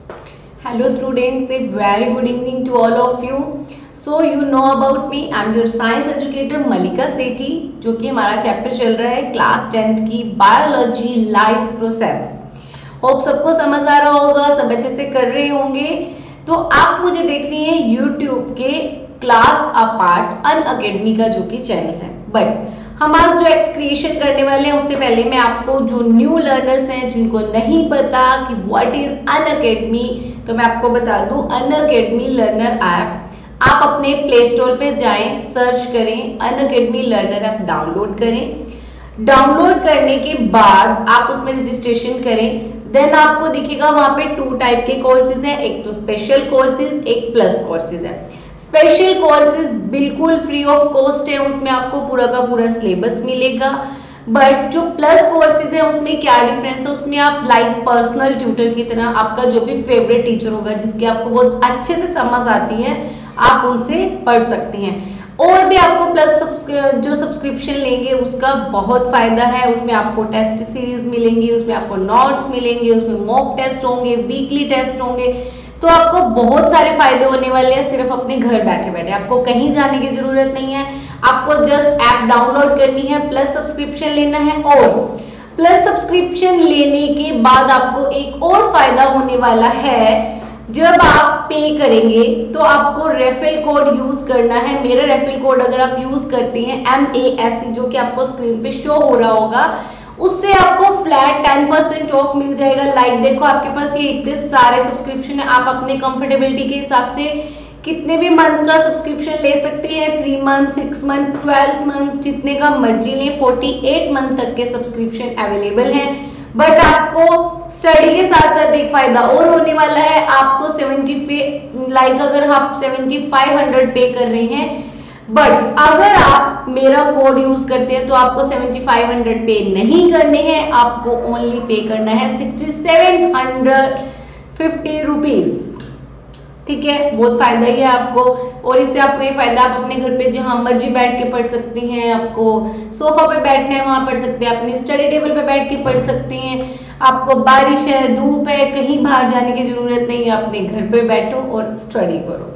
Hello students, a very good evening to all of you. So you know about me, I am your science educator Malika Sethi, जो कि हमारा chapter चल रहा है class 10th की biology life process. Hope सबको समझ आ रहा होगा, सब अच्छे से कर रहे होंगे। तो आप मुझे देख रही हैं यूट्यूब के क्लास अपार्ट अनअकैडमी का जो कि चैनल है। बट हमारा जो एक्सक्रिएशन करने वाले हैं उससे पहले मैं आपको जो न्यू लर्नर्स हैं जिनको नहीं पता कि व्हाट इज अनअकैडमी, तो मैं आपको बता दूं अनअकैडमी लर्नर ऐप। आप अपने प्ले स्टोर पे जाएं, सर्च करें अनअकैडमी लर्नर ऐप, डाउनलोड करें। डाउनलोड करने के बाद आप उसमें रजिस्ट्रेशन करें। देन आपको दिखेगा वहां पे 2 टाइप के कोर्सेज हैं, एक तो स्पेशल कोर्सेज, एक प्लस कोर्सेज है। स्पेशल कोर्सेज बिल्कुल फ्री ऑफ कॉस्ट है, उसमें आपको पूरा का पूरा सिलेबस मिलेगा। बट जो प्लस कोर्सेज है उसमें क्या डिफरेंस है, उसमें आप लाइक पर्सनल ट्यूटर की तरह आपका जो भी फेवरेट टीचर होगा जिसकी आपको बहुत अच्छे से समझ आती है, आप उनसे पढ़ सकते हैं। और भी आपको प्लस जो सब्सक्रिप्शन लेंगे उसका बहुत फायदा है। उसमें आपको टेस्ट सीरीज मिलेंगी, उसमें आपको नोट्स मिलेंगे, उसमें मॉक टेस्ट होंगे, वीकली टेस्ट होंगे। तो आपको बहुत सारे फायदे होने वाले हैं सिर्फ अपने घर बैठे बैठे। आपको कहीं जाने की जरूरत नहीं है, आपको जस्ट ऐप डाउनलोड करनी है, प्लस सब्सक्रिप्शन लेना है। और प्लस सब्सक्रिप्शन लेने के बाद आपको एक और फायदा होने वाला है, जब आप पे करेंगे तो आपको रेफरल कोड यूज करना है। मेरा रेफरल कोड अगर आप यूज करते हैं MASC, जो कि आपको स्क्रीन पे शो हो रहा होगा, उससे आपको फ्लैट 10% ऑफ मिल जाएगा। लाइक देखो आपके पास ये इतने सारे सब्सक्रिप्शन है, आप अपने कंफर्टेबिलिटी के हिसाब से कितने भी मंथ का सब्सक्रिप्शन ले सकते हैं। 3 मंथ, 6 मंथ, 12 मंथ, जितने का मर्जी लें। 48 मंथ तक के सब्सक्रिप्शन अवेलेबल हैं। बट आपको स्टडी के साथ साथ एक फायदा और होने वाला है, आपको 75 लाइक अगर आप 7500 पे कर रहे हैं, बट अगर आप मेरा कोड यूज करते हैं तो आपको 7500 पे नहीं करने हैं, आपको ओनली पे करना है 6750 रुपीज। ठीक है, बहुत फायदा ही है आपको। और इससे आपको ये फायदा, आप अपने घर पे जहां मर्जी बैठ के पढ़ सकते हैं। आपको सोफा पे बैठना है वहां पढ़ सकते हैं, अपनी स्टडी टेबल पे बैठ के पढ़ सकते हैं। आपको बारिश है, धूप है, कहीं बाहर जाने की जरूरत नहीं है, अपने घर पे बैठो और स्टडी करो।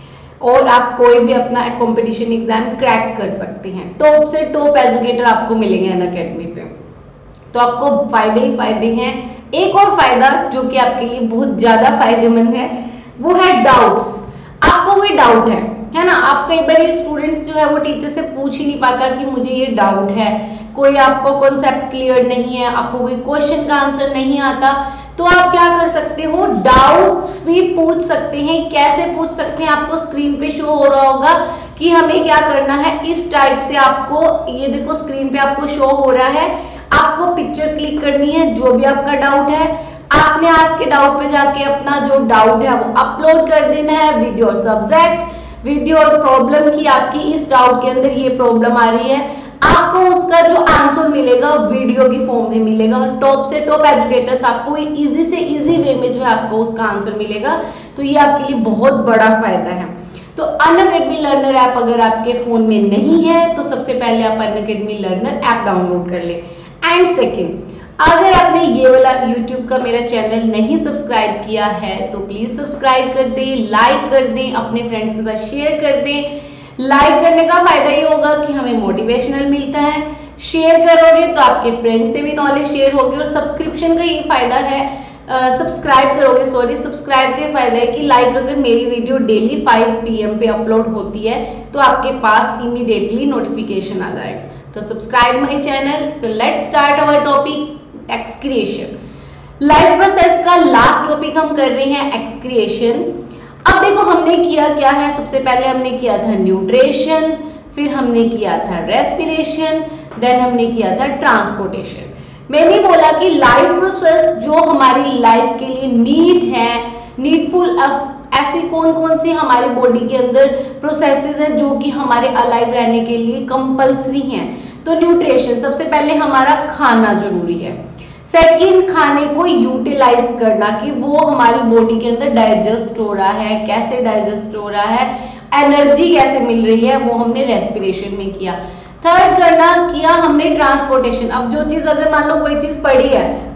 और आप कोई भी अपना कंपटीशन एग्जाम क्रैक कर सकते हैं। टॉप से टॉप एजुकेटर आपको मिलेंगे अनअकैडमी पे। तो आपको फायदे ही फायदे हैं। एक और फायदा जो कि आपके लिए बहुत ज्यादा फायदेमंद है वो है डाउट्स। आपको कोई डाउट है ना, आप कई बार स्टूडेंट्स जो है वो टीचर से पूछ ही नहीं पाता कि मुझे ये डाउट है, कोई आपको कॉन्सेप्ट क्लियर नहीं है, आपको कोई क्वेश्चन का आंसर नहीं आता, तो आप क्या कर सकते हो, डाउट्स भी पूछ सकते हैं। कैसे पूछ सकते हैं, आपको स्क्रीन पे शो हो रहा होगा कि हमें क्या करना है। इस टाइप से आपको ये देखो स्क्रीन पे आपको शो हो रहा है, आपको पिक्चर क्लिक करनी है जो भी आपका डाउट है। आपने आज के डाउट पे जाके अपना जो डाउट है वो अपलोड कर देना है with your subject, with your problem की आपकी इस डाउट के अंदर ये प्रॉब्लम आ रही है। आपको उसका जो आंसर मिलेगा वीडियो की फॉर्म में मिलेगा। टॉप से टॉप एजुकेटर्स आपको इजी से इजी वे में जो है आपको उसका आंसर मिलेगा। तो ये आपके लिए बहुत बड़ा फायदा है। तो अनअकैडमी लर्नर ऐप अगर आपके फोन में नहीं है तो सबसे पहले आप अनअकैडमी लर्नर ऐप डाउनलोड कर ले। एंड सेकेंड, अगर आपने ये वाला YouTube का मेरा चैनल नहीं सब्सक्राइब किया है तो प्लीज सब्सक्राइब कर दें, लाइक कर दें, अपने फ्रेंड्स के साथ शेयर कर दें। लाइक करने का फायदा ये होगा कि हमें मोटिवेशनल मिलता है, शेयर करोगे तो आपके फ्रेंड से भी नॉलेज शेयर होगी। और सब्सक्रिप्शन का ये फायदा है, सब्सक्राइब करोगे, सब्सक्राइब का फायदा है कि लाइक अगर मेरी वीडियो डेली 5 PM पे अपलोड होती है तो आपके पास इमीडिएटली नोटिफिकेशन आ जाएगा। तो subscribe my channel. So let's start our topic excretion. Life process का लास्ट टॉपिक हम कर रहे हैं एक्सक्रिएशन। अब देखो हमने किया क्या है, सबसे पहले हमने किया था न्यूट्रिशन, फिर हमने किया था रेस्पिरेशन, देन हमने किया था ट्रांसपोर्टेशन। मैंने बोला कि लाइफ प्रोसेस जो हमारी लाइफ के लिए नीड है, नीडफुल, ऐसी कौन कौन सी हमारी बॉडी के अंदर प्रोसेसेस है जो कि हमारे अलाइव रहने के लिए कंपल्सरी हैं। तो न्यूट्रिशन, सबसे पहले हमारा खाना जरूरी है। सेकंड, खाने को यूटिलाइज करना कि वो हमारी बॉडी के अंदर डाइजेस्ट हो रहा है, कैसे डाइजेस्ट हो रहा है, एनर्जी कैसे मिल रही है, वो हमने रेस्पिरेशन में किया। थर्ड करना किया हमने ट्रांसपोर्टेशन। अब जो चीज अगर मान लो कोई चीज पड़ी है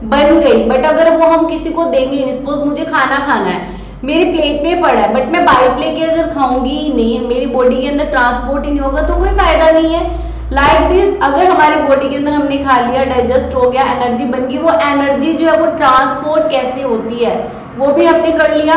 बन गई, बट अगर वो हम किसी को देंगे, सपोज मुझे खाना खाना है, मेरी प्लेट में पड़ा है, बट मैं बाइट लेके अगर खाऊंगी ही नहीं, मेरी बॉडी के अंदर ट्रांसपोर्ट ही नहीं होगा, तो कोई फायदा नहीं है। लाइक दिस, अगर हमारी बॉडी के अंदर हमने खा लिया, डाइजेस्ट हो गया, एनर्जी बन गई, वो एनर्जी जो है वो ट्रांसपोर्ट कैसे होती है वो भी हमने कर लिया।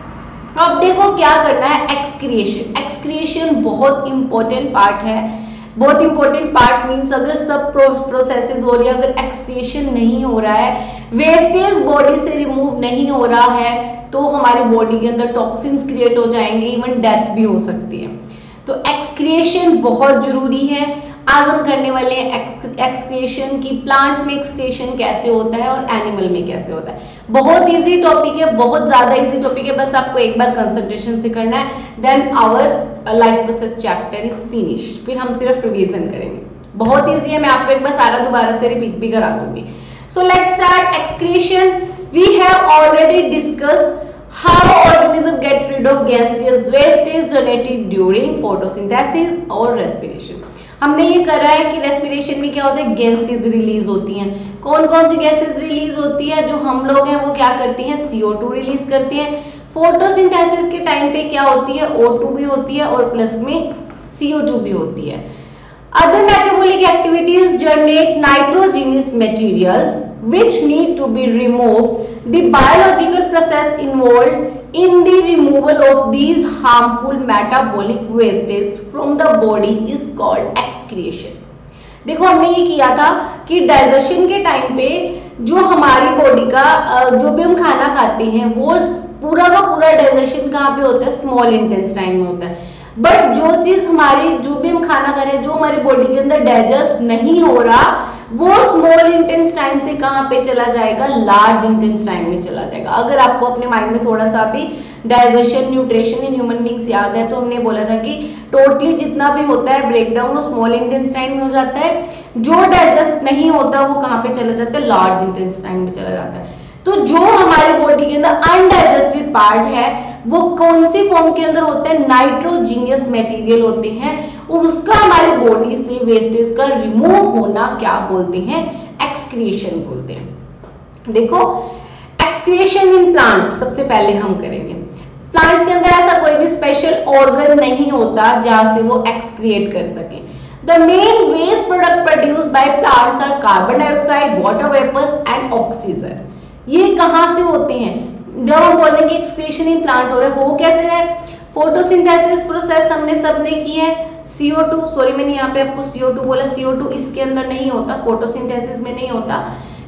अब देखो क्या करना है, एक्सक्रिएशन। एक्सक्रिएशन बहुत इंपॉर्टेंट पार्ट है, बहुत इंपॉर्टेंट पार्ट मींस अगर सब प्रोसेसेस हो रही है, अगर एक्सक्रिएशन नहीं हो रहा है, वेस्टेज बॉडी से रिमूव नहीं हो रहा है, तो हमारी बॉडी के अंदर टॉक्सिन्स क्रिएट हो जाएंगे, इवन डेथ भी हो सकती है। तो एक्सक्रिएशन बहुत जरूरी है। आज हम करने वाले हैं एक्सक्रिएशन की, प्लांट्स में एक्सक्रिएशन कैसे होता है और एनिमल में कैसे होता है। बहुत इजी टॉपिक है, बहुत ज्यादा इजी टॉपिक है, बस आपको एक बार कंसंट्रेशन से करना है, then our life process chapter is finish. फिर हम सिर्फ रिवीजन करेंगे, बहुत इजी है, मैं आपको एक बार सारा दोबारा से रिपीट भी करा दूंगी। So let's start excretion. We have already discussed how organism gets rid of gaseous wastage generated during photosynthesis और respiration। हमने ये करा है कि रेस्पिरेशन में क्या होता है, गैसेस रिलीज होती हैं। कौन कौन सी गैसेस रिलीज होती है, जो हम लोग हैं वो क्या करती हैं, CO2 रिलीज करती हैं। फोटोसिंथेसिस के टाइम पे क्या होती है, O2 भी होती है और प्लस में CO2 भी होती है। Other metabolic activities generate nitrogenous materials which need to be removed. The biological process involved in the removal of these harmful metabolic wastes from the body is called excretion. देखो हमने ये किया था कि डाइजेशन के टाइम पे जो हमारी बॉडी का जो भी हम खाना खाते हैं वो पूरा का पूरा डाइजेशन कहाँ पे होता है, स्मॉल इंटेस्टाइन में होता है। बट जो चीज हमारी, जो भी हम खाना खा रहे हैं, जो हमारी बॉडी के अंदर डाइजेस्ट नहीं हो रहा, वो स्मॉल इंटेस्टाइन से कहां पे चला जाएगा, लार्ज इंटेस्टाइन में चला जाएगा। अगर आपको अपने माइंड में थोड़ा सा भी digestion, nutrition in human beings याद है, तो हमने बोला था कि टोटली जितना भी होता है ब्रेकडाउन वो स्मॉल इंटेस्टाइन में हो जाता है, जो डाइजेस्ट नहीं होता वो कहां पे चला जाता है, लार्ज इंटेस्टाइन में चला जाता है। तो जो हमारी बॉडी के अंदर अनडाइजेस्टेड पार्ट है वो कौन सी फॉर्म के अंदर होता है, नाइट्रोजीनियस मटेरियल होते हैं, और उसका हमारी बॉडी से वेस्टेज का रिमूव होना क्या बोलते हैं, एक्सक्रिएशन बोलते हैं। देखो एक्सक्रिएशन इन प्लांट सबसे पहले हम करेंगे। प्लांट्स के अंदर ऐसा कोई भी स्पेशल ऑर्गन नहीं होता जहां से वो एक्सक्रिएट कर सके। The main waste product produced by plants are carbon dioxide, water vapours and oxygen. ये कहां से होते हैं, जब हम बोल रहे हैं कि एक्सक्रीशन इन प्लांट हो रहा है, हो कैसे रहा है, फोटोसिंथेसिस प्रोसेस हमने सबने की है। CO2, सॉरी मैंने यहाँ पे आपको CO2 बोला, CO2 इसके अंदर नहीं होता, फोटोसिंथेसिस में नहीं होता।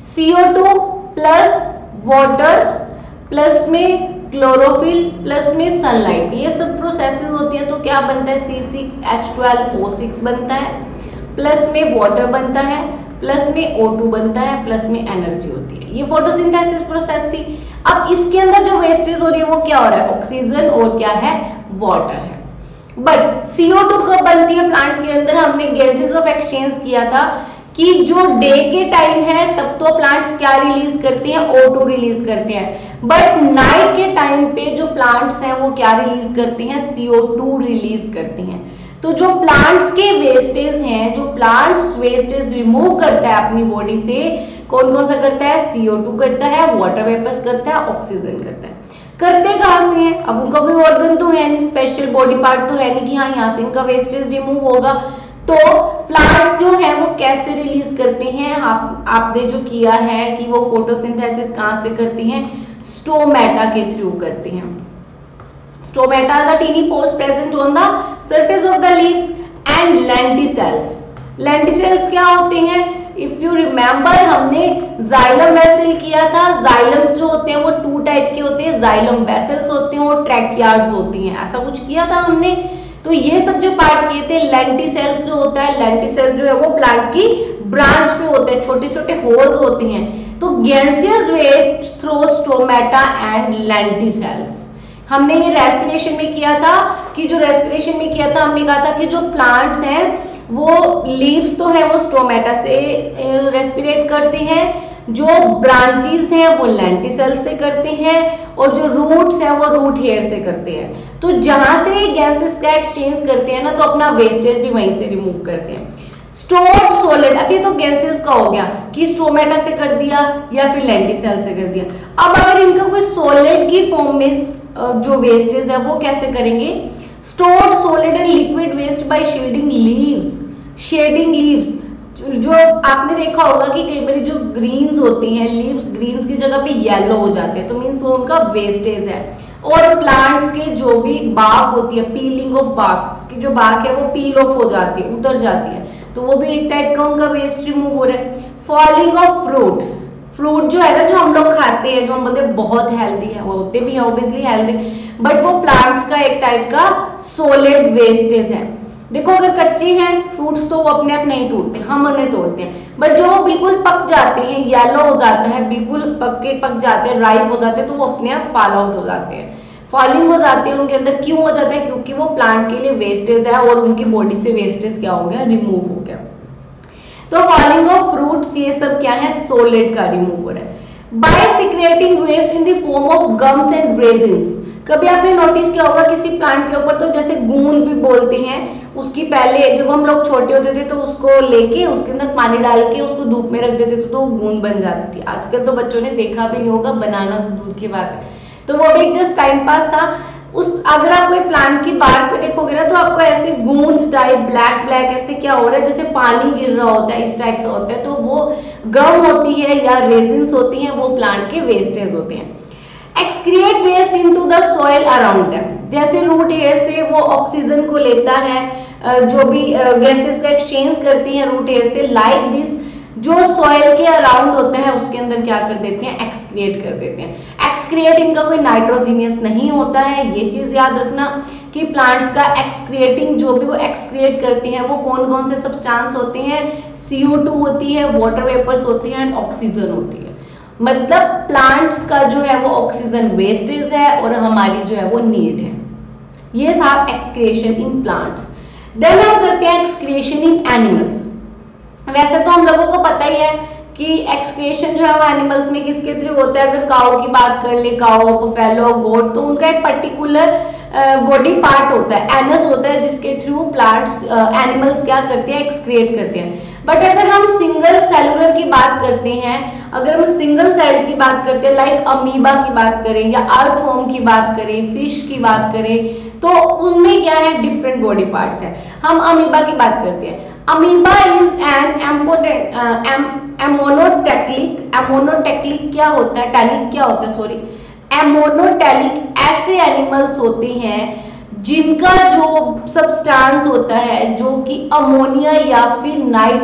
CO2 प्लस वाटर प्लस में क्लोरोफिल प्लस में सनलाइट, ये सब प्रोसेसेस होती है, तो क्या बनता है, C6H12O6 बनता है, प्लस में वाटर बनता है, प्लस में O2 बनता है, प्लस में एनर्जी होती है। ये फोटोसिंथेसिस प्रोसेस थी। अब इसके अंदर जो वेस्टेज हो रही है वो क्या हो रहा है, ऑक्सीजन और क्या है, वाटर है। बट CO2 कब बनती है प्लांट के अंदर, हमने गैसेस ऑफ एक्सचेंज किया था कि जो डे के टाइम है तब तो प्लांट्स क्या रिलीज करते हैं, O2 रिलीज करते हैं, बट नाइट के टाइम पे जो प्लांट्स हैं वो क्या रिलीज करते हैं, CO2 रिलीज करते हैं। तो जो प्लांट्स के वेस्टेज हैं, जो प्लांट्स वेस्टेज रिमूव करता है अपनी बॉडी से, कौन कौन सा करता है, CO2 करता है, वाटर वेपर्स करता है, ऑक्सीजन करता है। करते कहां से हैं, अब उनका कोई ऑर्गन तो है नहीं, स्पेशल बॉडी पार्ट तो है नहीं कि हाँ यहाँ से इनका वेस्टेज रिमूव होगा। तो प्लांट्स जो है वो कैसे रिलीज करते हैं, आपने जो किया है कि वो फोटोसिंथेसिस कहां से करते हैं, स्टोमेटा के थ्रू करते हैं। Stomata are the teeny pores present on the surface of the leaves and lenticels. Lenticels क्या होते हैं, इफ यू रिमेम्बर हमने जाइलम वेसल किया था। जाइलम्स जो होते हैं वो 2 टाइप के होते हैं, जाइलम वेसल्स होते हैं और ट्रैकियार्ड्स होती हैं, ऐसा कुछ किया था हमने। तो ये सब जो पार्ट किए थे, लेंटिसेल्स जो होता है, लेंटिसेल जो है वो प्लांट की ब्रांच पे होते हैं, छोटे छोटे होल्स होते हैं। तो gaseous waste through stomata and lenticels. हमने ये रेस्पिरेशन में किया था कि जो रेस्पिरेशन में किया था हमने कहा था कि जो प्लांट्स हैं वो लीव्स तो है वो स्टोमेटा से रेस्पिरेट करते हैं, जो ब्रांचेस हैं वो लेंटिसेल से करते हैं और जो रूट्स हैं वो रूट हेयर से करते हैं। तो जहां से गैसेस का एक्सचेंज करते हैं ना, तो अपना वेस्टेज भी वहीं से रिमूव करते हैं। स्टोर्ड सॉलिड, अब ये तो गैसेस का हो गया कि स्ट्रोमेटा से कर दिया या फिर लेंटिसेल से कर दिया। अब अगर इनका कोई सॉलिड की फॉर्म में जो वेस्टेज है वो कैसे करेंगे, stored solid and liquid waste by shedding leaves. Shedding leaves, जो आपने देखा होगा कि कई बार जो ग्रीन्स होती हैं, लीव्स ग्रीन्स की जगह पे येलो हो जाते हैं, तो मीन्स वो उनका वेस्टेज है। और प्लांट्स के जो भी बाग होती है, पीलिंग ऑफ बाग की जो बाग है वो पील ऑफ हो जाती है, उतर जाती है, तो वो भी एक टाइप का उनका वेस्ट रिमूव हो रहा है। फॉलिंग ऑफ फ्रूट्स, फ्रूट जो है ना जो हम लोग खाते हैं, जो हम बोलते हैं बहुत हेल्दी है, वो होते भी है ऑब्वियसली हेल्दी, बट वो प्लांट्स का एक टाइप का सॉलिड वेस्टेज है। देखो अगर कच्चे हैं फ्रूट्स तो वो अपने आप नहीं टूटते, हम उन्हें तोड़ते हैं, बट जो बिल्कुल पक जाते हैं, येलो हो जाता है, बिल्कुल पक जाते हैं, राइप हो जाते हैं, तो वो अपने आप फॉल आउट हो जाते हैं, फॉलिंग हो जाते हैं उनके अंदर। क्यों हो जाता है, क्योंकि वो प्लांट के लिए वेस्टेज है और उनकी बॉडी से वेस्टेज क्या हो गया, रिमूव हो गया। तो फॉलिंग ऑफ फ्रूट्स ये सब क्या है, सॉलिड का रिमूव हो रहा है। By secreting waste in the form of gums and resins, कभी आपने नोटिस किया होगा किसी प्लांट के ऊपर तो जैसे गूंद भी बोलते हैं, उसकी पहले जब हम लोग छोटे होते थे तो उसको लेके उसके अंदर पानी डाल के उसको धूप में रख देते थे तो गूंद बन जाती थी। आजकल तो बच्चों ने देखा भी नहीं होगा, बनाना दूर की बात है, तो वो भी एक जस्ट टाइम पास था। उस अगर आप कोई प्लांट की बात पे देखोगे ना तो आपको ऐसे गूंद टाइप ब्लैक ब्लैक ऐसे क्या हो रहा है, जैसे पानी गिर रहा होता है, इस टाइप से होता है, तो वो गम होती है या रेजिन्स होती हैं, वो प्लांट के वेस्टेज होते हैं। Excrete waste into the soil around them, जैसे रूट हेयर से वो ऑक्सीजन को लेता है, जो भी गैसेस का एक्सचेंज करती हैं रूट हेयर से, लाइक दिस जो सॉइल के अराउंड होता है उसके अंदर क्या कर देते हैं, एक्सक्रिएट कर देते हैं। एक्सक्रिएट इनका कोई नाइट्रोजीनियस नहीं होता है, ये चीज याद रखना कि प्लांट्स का एक्सक्रिएटिंग जो भी वो एक्सक्रिएट करते हैं वो कौन कौन से सब्सटेंस होते हैं, CO2 होती है, वाटर वेपर्स होती हैं एंड ऑक्सीजन होती है। मतलब प्लांट्स का जो है वो ऑक्सीजन वेस्टेज है और हमारी जो है वो नीड है। ये था एक्सक्रिएशन इन प्लांट्स। देन हम करते हैं एक्सक्रिएशन इन एनिमल्स। वैसे तो हम लोगों को पता ही है कि एक्सक्रिएशन जो है वो एनिमल्स में किसके थ्रू होता है। अगर काऊ की बात कर ले, काऊ, बफेलो, गोट, तो उनका एक पर्टिकुलर बॉडी पार्ट होता है, एनस होता है, जिसके थ्रू प्लांट्स एनिमल्स क्या करते हैं, एक्सक्रिएट करते हैं। बट अगर हम सिंगल सेलुलर की बात करते हैं, अगर हम सिंगल सेल की बात करते हैं, लाइक अमीबा की बात करें या अर्थवर्म की बात करें, फिश की बात करें, तो उनमें क्या है, डिफरेंट बॉडी पार्ट्स हैं। हम अमीबा की बात करते हैं। अमीबा इज एन एमोनोटेक्लिक क्या होता है, टैलिक क्या होता है, सॉरी, एमोनोटेलिक ऐसे एनिमल्स होते हैं जिनका जो सब्सटेंस होता है जो कि अमोनिया या फिर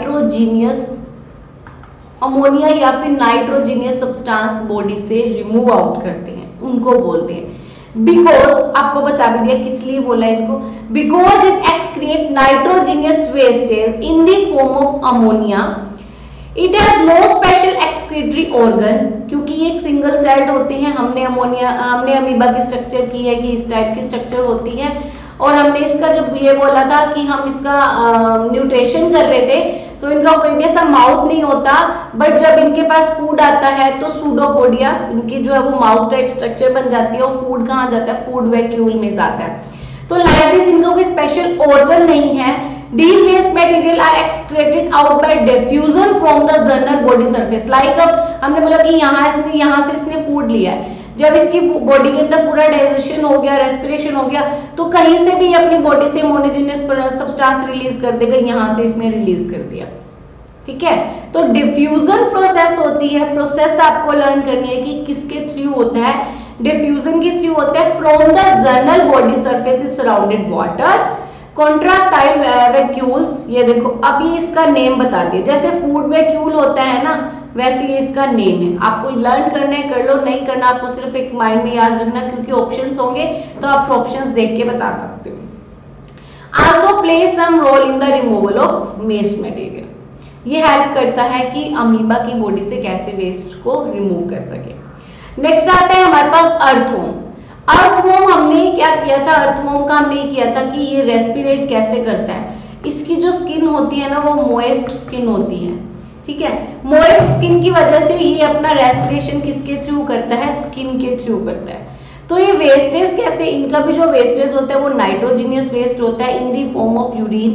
नाइट्रोजीनियस सब्सटेंस बॉडी से रिमूव आउट करते हैं, उनको बोलते हैं। बिकॉज आपको बता भी दिया किस लिए बोला इनको, because it excrete nitrogenous wastage in the form of ammonia. It has no special excretory organ, क्योंकि ये एक सिंगल सेल्ड होते हैं। हमने अमीबा की स्ट्रक्चर की है कि इस टाइप की स्ट्रक्चर होती है, और हमने इसका जब ये बोला था कि हम इसका न्यूट्रिशन कर रहे थे तो इनका कोई भी ऐसा माउथ नहीं होता, बट जब इनके पास फूड आता है तो सूडोपोडिया इनकी जो है वो माउथ टाइप स्ट्रक्चर बन जाती है, और फूड कहाँ जाता है, फूड वैक्यूल में जाता है। तो लाइक दिस इनका कोई स्पेशल ऑर्गन नहीं है। These waste material are excreted out by diffusion from the general body surface. Like अब हमने बोला कि यहाँ से इसने फूड लिया है, जब इसकी बॉडी के अंदर पूरा डाइजेशन हो गया, रेस्पिरेशन हो गया, तो कहीं से भी अपनी बॉडी से मोनोजेनियस सब्सटेंस रिलीज कर देगा, यहाँ से इसने रिलीज कर दिया, ठीक है। तो डिफ्यूजन प्रोसेस होती है, प्रोसेस आपको लर्न करनी है कि किसके थ्रू होता है, डिफ्यूजन के थ्रू होता है from the general body surface is surrounded water contractile vacuoles. ये देखो अब ये इसका नेम बता दिया, जैसे फूड वैक्यूल होता है ना वैसे ये इसका नेम है। आपको लर्न करना है कर लो, नहीं करना आपको सिर्फ एक माइंड में याद रखना, क्योंकि ऑप्शंस होंगे तो आप ऑप्शंस देख के बता सकते हो। Also play some role in the removal of waste material. ये हेल्प करता है कि अमीबा की बॉडी से कैसे वेस्ट को रिमूव कर सके। नेक्स्ट आता है हमारे पास अर्थवर्म। अर्थवर्म हमने क्या किया था, अर्थवर्म का हमने किया था कि ये रेस्पिरेट कैसे करता है। इसकी जो स्किन होती है ना वो मोइस्ट स्किन होती है, ठीक है। मोइस्ट स्किन की वजह से ये अपना रेस्पिरेशन किसके थ्रू करता है, स्किन के थ्रू करता है। तो ये वेस्टेज कैसे, इनका भी जो वेस्टेज होता है वो नाइट्रोजीनियस वेस्ट होता है in the form of urine,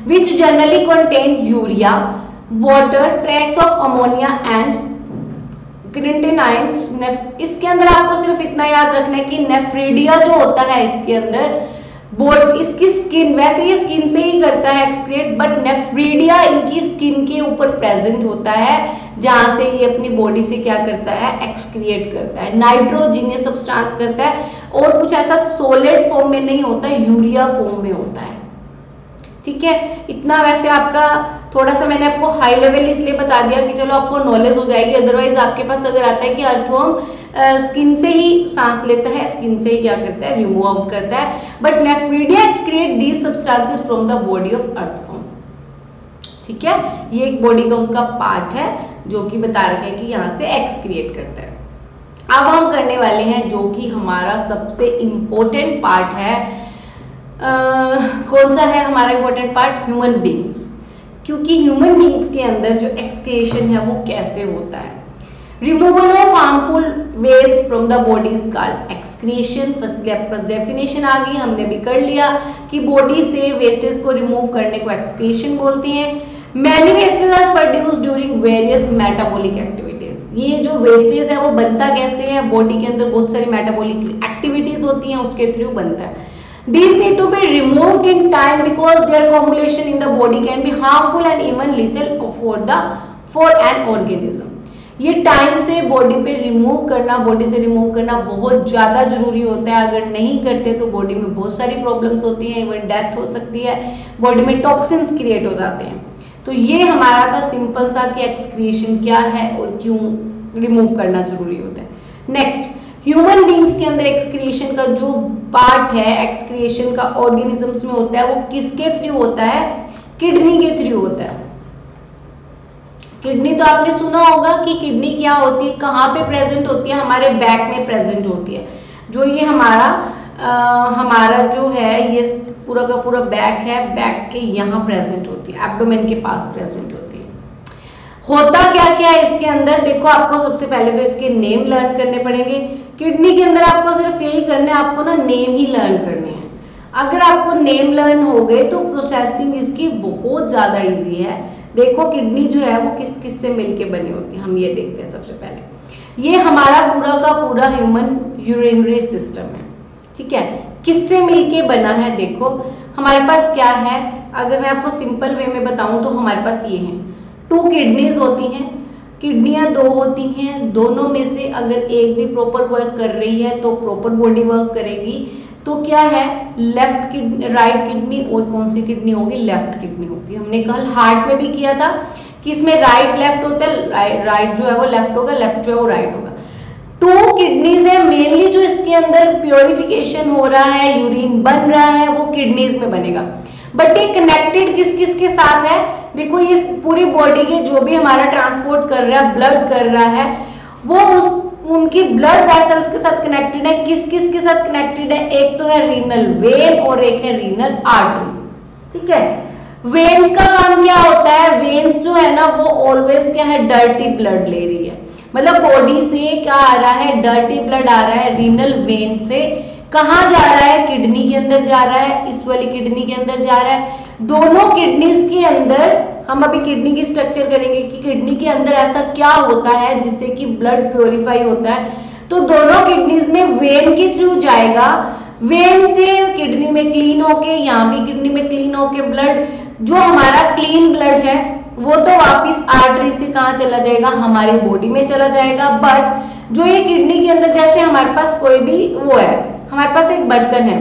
which generally contain urea, water, traces of ammonia and creatinines. इसके अंदर आपको सिर्फ इतना याद रखना है कि नेफ्रीडिया जो होता है इसके अंदर इसकी स्किन, वैसे ये स्किन से ही करता है एक्सक्रिएट, बट नेफ्रीडिया इनकी स्किन के ऊपर प्रेजेंट होता है, जहां से ये अपनी बॉडी से क्या करता है, एक्सक्रिएट करता है, नाइट्रोजीनियस सब्सटेंस करता है, और कुछ ऐसा सॉलिड फॉर्म में नहीं होता, यूरिया फॉर्म में होता है। ठीक है, इतना वैसे आपका थोड़ा सा मैंने आपको हाई लेवल इसलिए बता दिया कि चलो आपको नॉलेज हो जाएगी, अदरवाइज आपके पास अगर आता है कि अर्थवर्म स्किन से ही सांस लेता है, स्किन से ही क्या करता है, रिमूव आउट करता है, but nephridia excrete these substances from the body of earthworm. ठीक है, ये एक बॉडी का उसका पार्ट है जो कि बता रखे हैं कि यहाँ से एक्सक्रिएट करता है। अब हम करने वाले हैं जो कि हमारा सबसे इंपॉर्टेंट पार्ट है, कौन सा है हमारा इंपॉर्टेंट पार्ट, ह्यूमन बींग्स। क्योंकि ह्यूमन बींग्स के अंदर जो एक्सक्रिएशन है वो कैसे होता है, removal of harmful waste from the body is called excretion. First definition आ गई, हमने भी कर लिया कि बॉडी से वेस्टेज को रिमूव करने को एक्सक्रिएशन बोलते हैं। Many wastage are produced during various metabolic activities. ये जो वेस्टेज है वो बनता कैसे है, बॉडी के अंदर बहुत सारी मेटाबॉलिक एक्टिविटीज होती हैं उसके थ्रू बनता है। These need to be removed in time because their accumulation in the body can be harmful and even lethal for an organism. ये टाइम से बॉडी पे रिमूव करना, बॉडी से रिमूव करना बहुत ज्यादा जरूरी होता है। अगर नहीं करते तो बॉडी में बहुत सारी प्रॉब्लम्स होती हैं, इवन डेथ हो सकती है, बॉडी में टॉक्सिन्स क्रिएट हो जाते हैं। तो ये हमारा था सिंपल सा कि एक्सक्रिएशन क्या है और क्यों रिमूव करना जरूरी होता है। नेक्स्ट, ह्यूमन बींग्स के अंदर एक्सक्रिएशन का जो पार्ट है, एक्सक्रिएशन का ऑर्गेनिजम्स में होता है, वो किसके थ्रू होता है, किडनी के थ्रू होता है। किडनी तो आपने सुना होगा कि किडनी क्या होती है, कहाँ पे प्रेजेंट होती है, हमारे बैक में प्रेजेंट होती है। जो ये हमारा जो है ये पूरा का पूरा बैक है, बैक के यहाँ प्रेजेंट होती है, एब्डोमेन के पास प्रेजेंट होती है। होता क्या क्या है इसके अंदर, देखो आपको सबसे पहले तो इसके नेम लर्न करने पड़ेंगे। किडनी के अंदर आपको सिर्फ यही करना है, आपको ना नेम ही लर्न करने हैं। अगर आपको नेम लर्न हो गए तो प्रोसेसिंग इसकी बहुत ज्यादा इजी है। देखो किडनी जो है वो किस किस से मिलके बनी होती है, हम ये देखते हैं। सबसे पहले ये हमारा पूरा का पूरा ह्यूमन यूरिनरी सिस्टम है। ठीक है, किससे मिलके बना है, देखो हमारे पास क्या है, अगर मैं आपको सिंपल वे में बताऊं तो हमारे पास ये है, 2 किडनीज होती हैं, किडनियां 2 होती हैं, दोनों में से अगर एक भी प्रॉपर वर्क कर रही है तो प्रॉपर बॉडी वर्क करेगी। तो क्या है, लेफ्ट किडनी, राइट किडनी, और कौन सी किडनी होगी, लेफ्ट किडनी होगी। हमने कल हार्ट में भी किया था कि इसमें राइट लेफ्ट होता है, राइट जो है वो लेफ्ट होगा, लेफ्ट जो है वो राइट होगा। 2 किडनीज है मेनली, जो इसके अंदर प्योरिफिकेशन हो रहा है, यूरिन बन रहा है, वो किडनीज में बनेगा। बट ये कनेक्टेड किस किस के साथ है, देखो ये पूरी बॉडी के जो भी हमारा ट्रांसपोर्ट कर रहा है, ब्लड कर रहा है, वो उनकी ब्लड वेसल्स के साथ कनेक्टेड है। किस किस के साथ कनेक्टेड है, एक तो है रीनल वेन और एक है रीनल आर्टरी। ठीक है, वेन्स का काम क्या होता है, वेन्स जो है ना वो ऑलवेज क्या है, डर्टी ब्लड ले रही है, मतलब बॉडी से क्या आ रहा है, डर्टी ब्लड आ रहा है रीनल वेन से। कहाँ जा रहा है, किडनी के अंदर जा रहा है, इस वाली किडनी के अंदर जा रहा है। दोनों किडनीज के अंदर हम अभी किडनी की स्ट्रक्चर करेंगे कि किडनी के अंदर ऐसा क्या होता है जिससे कि ब्लड प्योरीफाई होता है। तो दोनों किडनीज में वेन के थ्रू जाएगा, वेन से किडनी में क्लीन होके, यहाँ भी किडनी में क्लीन होके ब्लड, जो हमारा क्लीन ब्लड है वो तो वापिस आर्टरी से कहाँ चला जाएगा, हमारी बॉडी में चला जाएगा। बट जो ये किडनी के अंदर, जैसे हमारे पास कोई भी वो है, हमारे पास एक बर्तन है,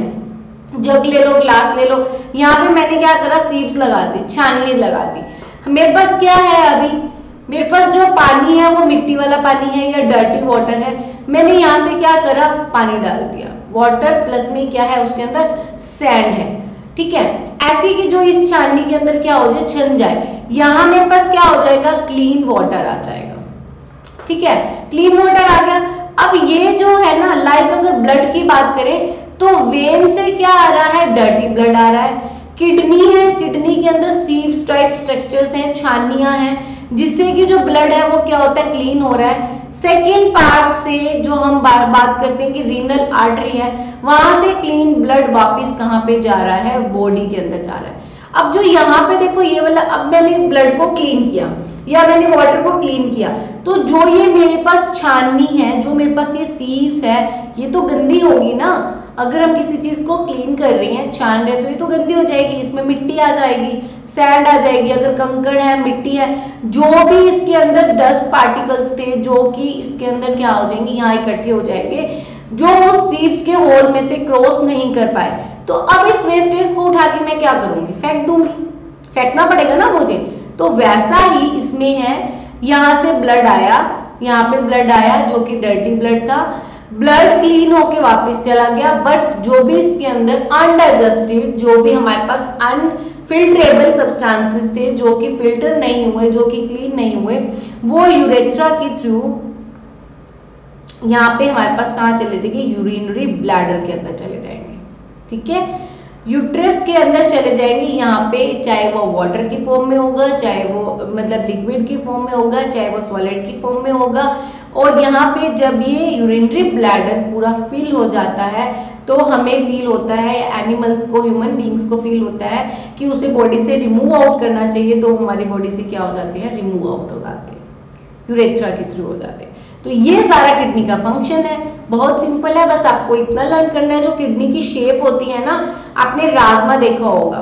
जग ले लो, ग्लास ले लो, यहाँ पे मैंने क्या करा, सीप्स लगा दी, छाननी लगा दी। मेरे पास क्या है, अभी मेरे पास जो पानी है वो मिट्टी वाला पानी है या डर्टी वाटर है। मैंने यहाँ से क्या करा, पानी डाल दिया, वाटर प्लस में क्या है उसके अंदर सैंड है। ठीक है, ऐसी कि जो इस छाननी के अंदर क्या हो जाए, छन जाए। यहाँ मेरे पास क्या हो जाएगा, क्लीन वाटर आ जाएगा। ठीक है, क्लीन वाटर आ गया। अब ये जो है ना, लाइक अगर ब्लड की बात करें तो वेन से क्या आ रहा है, डर्टी ब्लड आ रहा है। किडनी है, किडनी के अंदर सीव्स टाइप स्ट्रक्चर्स हैं, छानियां हैं, जिससे कि जो ब्लड है वो क्या होता है, क्लीन हो रहा है। सेकेंड पार्ट से जो हम बात करते हैं कि रीनल आर्टरी है, वहां से क्लीन ब्लड वापिस कहाँ पे जा रहा है, बॉडी के अंदर जा रहा है। अब जो यहाँ पे देखो ये वाला, अब मैंने ब्लड को क्लीन किया या मैंने वाटर को क्लीन किया, तो जो ये मेरे पास छाननी है, जो मेरे पास ये सीव्स है, ये तो गंदी होगी ना। अगर हम किसी चीज को क्लीन कर रहे हैं, छान रहे हैं, तो ये तो गंदी हो जाएगी, इसमें मिट्टी आ जाएगी, सैंड आ जाएगी, अगर कंकड़ है, मिट्टी है, जो भी इसके अंदर डस्ट पार्टिकल्स थे जो कि इसके अंदर क्या हो जाएंगे, यहाँ इकट्ठे हो जाएंगे, जो उस सीव्स के होल में से क्रॉस नहीं कर पाए। तो अब इस वेस्टेज को उठा के मैं क्या करूंगी, फेंक दूंगी, फेंकना पड़ेगा ना मुझे। तो वैसा ही इसमें है, यहां से ब्लड आया, यहाँ पे ब्लड आया जो कि डर्टी ब्लड था, ब्लड क्लीन होके वापस चला गया, बट जो भी इसके अंदर अनडाइजेस्टेड, जो भी हमारे पास अनफिल्ट्रेबल सब्सटेंसेस थे, जो कि फिल्टर नहीं हुए, जो कि क्लीन नहीं हुए, वो यूरेथ्रा के थ्रू यहाँ पे हमारे पास कहाँ चले जाएंगे, यूरिनरी ब्लैडर के अंदर चले जाएंगे। ठीक है, यूट्रस के अंदर चले जाएंगे यहाँ पे, चाहे वो वाटर की फॉर्म में होगा, चाहे वो मतलब लिक्विड की फॉर्म में होगा, चाहे वो सॉलिड की फॉर्म में होगा। और यहाँ पे जब ये यूरिनरी ब्लैडर पूरा फिल हो जाता है तो हमें फील होता है, एनिमल्स को, ह्यूमन बींग्स को फील होता है कि उसे बॉडी से रिमूव आउट करना चाहिए, तो हमारी बॉडी से क्या हो जाते हैं, रिमूव आउट हो जाते हैं, यूरेथ्रा के थ्रू हो जाते हैं। तो ये सारा किडनी का फंक्शन है, बहुत सिंपल है, बस आपको इतना लर्न करना है। जो किडनी की शेप होती है ना, आपने राजमा देखा होगा,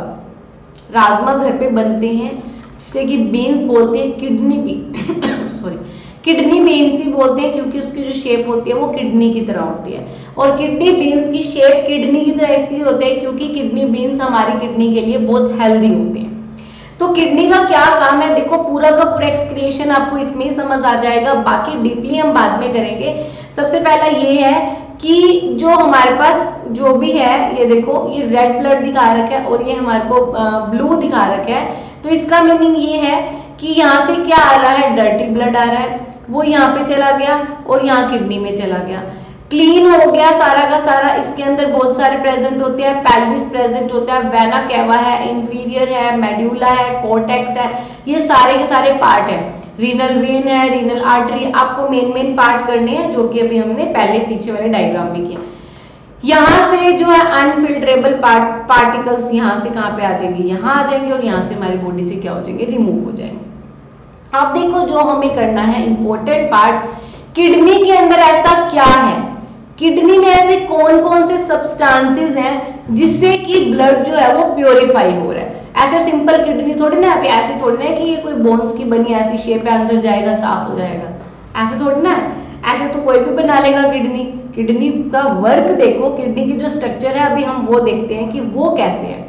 राजमा घर पे बनते हैं जिसे कि बीन्स बोलते हैं, किडनी भी सॉरी किडनी बीन्स ही बोलते हैं, क्योंकि उसकी जो शेप होती है वो किडनी की तरह होती है। और किडनी बीन्स की शेप किडनी की तरह इसलिए होती है क्योंकि किडनी बीन्स हमारी किडनी के लिए बहुत हेल्दी होते हैं। तो किडनी का क्या काम है, देखो पूरा का पूरा एक्सक्रिएशन आपको इसमें ही समझ आ जाएगा, बाकी डीपली हम बाद में करेंगे। सबसे पहला ये है कि जो हमारे पास जो भी है, ये देखो ये रेड ब्लड दिखा रखा है और ये हमारे को ब्लू दिखा रखा है। तो इसका मीनिंग ये है कि यहाँ से क्या आ रहा है, डर्टी ब्लड आ रहा है, वो यहाँ पे चला गया और यहाँ किडनी में चला गया, क्लीन हो गया सारा का सारा। इसके अंदर बहुत सारे प्रेजेंट होते हैं, पेल्विस प्रेजेंट होता है, वेना कैवा है, इंफीरियर है, मेड्यूला है, कोर्टेक्स है, ये सारे के सारे पार्ट है, रीनल वेन है, रीनल आर्टरी, आपको मेन पार्ट करने हैं, जो कि अभी हमने पहले पीछे वाले डायग्राम में किया। यहाँ से जो है अनफिल्ट्रेबल पार्टिकल्स यहाँ से कहाँ पे आ जाएंगे, यहाँ आ जाएंगे, और यहाँ से हमारी बॉडी से क्या हो जाएंगे, रिमूव हो जाएंगे। अब देखो जो हमें करना है इंपॉर्टेंट पार्ट, किडनी के अंदर ऐसा क्या है, किडनी में ऐसे कौन कौन से सब्सटेंसेस हैं जिससे कि ब्लड जो है वो प्योरीफाई हो रहा है। ऐसे सिंपल किडनी थोड़ी ना, अभी ऐसे थोड़ी ना कि ये कोई बोन्स की बनी ऐसी शेप है, अंदर जाएगा साफ हो जाएगा, ऐसे थोड़ी ना है। ऐसे तो कोई भी बना लेगा किडनी। किडनी का वर्क देखो, किडनी की जो स्ट्रक्चर है अभी हम वो देखते हैं कि वो कैसे है।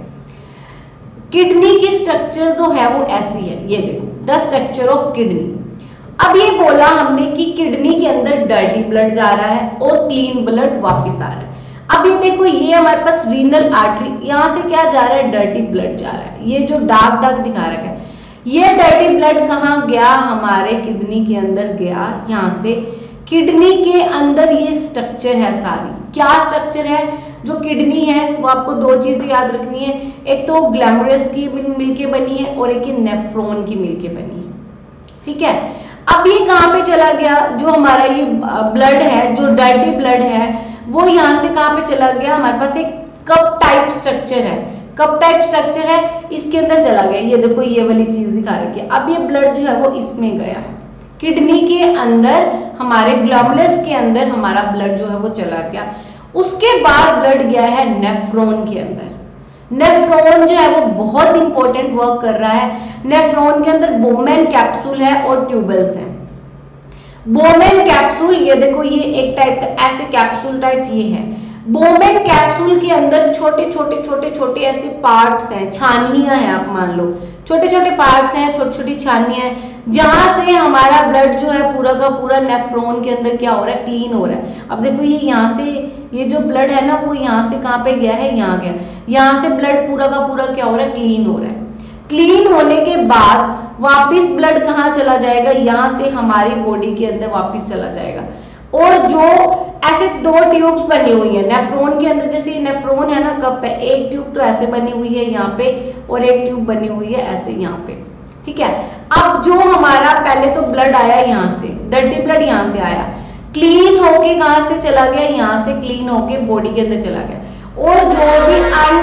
किडनी की स्ट्रक्चर जो है वो ऐसी है, ये देखो द स्ट्रक्चर ऑफ किडनी। अब ये बोला हमने कि किडनी के अंदर डर्टी ब्लड जा रहा है और क्लीन ब्लड वापस आ रहा है। अब ये देखो ये हमारे पास रीनल आर्टरी, यहां से क्या जा रहा है, डर्टी ब्लड जा रहा है। ये जो डार्क डार्क दिखा रखा है, ये डर्टी ब्लड कहाँ गया, हमारे किडनी के अंदर गया। यहाँ से किडनी के अंदर ये स्ट्रक्चर है सारी, क्या स्ट्रक्चर है, जो किडनी है वो आपको दो चीजें याद रखनी है, एक तो ग्लैमरस की मिलके बनी है और एक नेफ्रॉन की मिलके बनी है। ठीक है, अब ये कहाँ पे चला गया, जो हमारा ये ब्लड है, जो डर्टी ब्लड है, वो यहाँ से कहाँ पे चला गया, हमारे पास एक कप टाइप स्ट्रक्चर है, कप टाइप स्ट्रक्चर है, इसके अंदर चला गया। ये देखो ये वाली चीज दिखा रखी है। अब ये ब्लड जो है वो इसमें गया, किडनी के अंदर, हमारे ग्लोमेरुलस के अंदर हमारा ब्लड जो है वो चला गया। उसके बाद ब्लड गया है नेफ्रॉन के अंदर। नेफ्रॉन जो है वो बहुत इंपॉर्टेंट वर्क कर रहा है। नेफ्रॉन के अंदर बोमेन कैप्सूल है और ट्यूबल्स हैं। बोमेन कैप्सूल, ये देखो ये एक टाइप का ऐसे कैप्सूल टाइप ये है। बोमेन कैप्सूल के अंदर छोटे छोटे छोटे छोटे ऐसे पार्ट्स हैं, छानियां हैं, आप मान लो छोटे छोटे पार्ट्स हैं, छोटी छोटी छानियां हैं, जहां से हमारा ब्लड जो है पूरा का पूरा नेफ्रॉन के अंदर क्या हो रहा है, क्लीन हो रहा है। अब देखो ये यहाँ से ये जो ब्लड है ना वो यहाँ से कहाँ पे गया है, यहाँ गया। यहाँ से ब्लड पूरा का पूरा क्या हो रहा है, क्लीन हो रहा है। क्लीन होने के बाद वापिस ब्लड कहाँ चला जाएगा, यहाँ से हमारी बॉडी के अंदर वापिस चला जाएगा। और जो ऐसे दो ट्यूब्स बनी हुई है नेफ्रॉन के अंदर, जैसे ये नेफ्रॉन है ना कप है, एक ट्यूब तो ऐसे बनी हुई है यहाँ पे और एक ट्यूब बनी हुई है ऐसे यहाँ पे। ठीक है, अब जो हमारा पहले तो ब्लड आया यहाँ से, डर्टी ब्लड यहाँ से आया, क्लीन होके कहाँ से चला गया, यहाँ से क्लीन होके बॉडी के अंदर चला गया। और जो भी